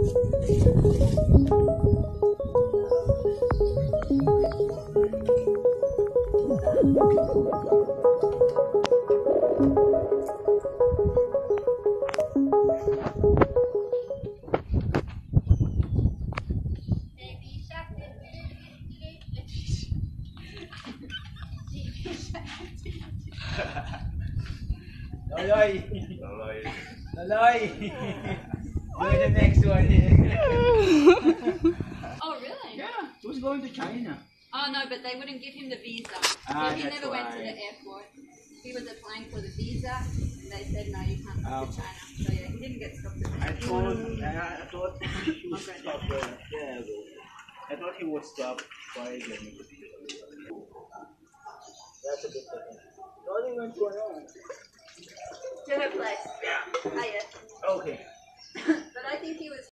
Loloy! Loloy! You're the next one here. Oh, really? Yeah, he was going to China. Oh, no, but they wouldn't give him the visa. Ah, So he that's never went to why. the airport. He was applying for the visa, and they said, no, you can't go to China. So, yeah, he didn't get stopped at the I thought he would stop there. I thought he would stop by the That's a good thing. What are you going on? To her place. Yeah. Hiya. Okay. But I think he was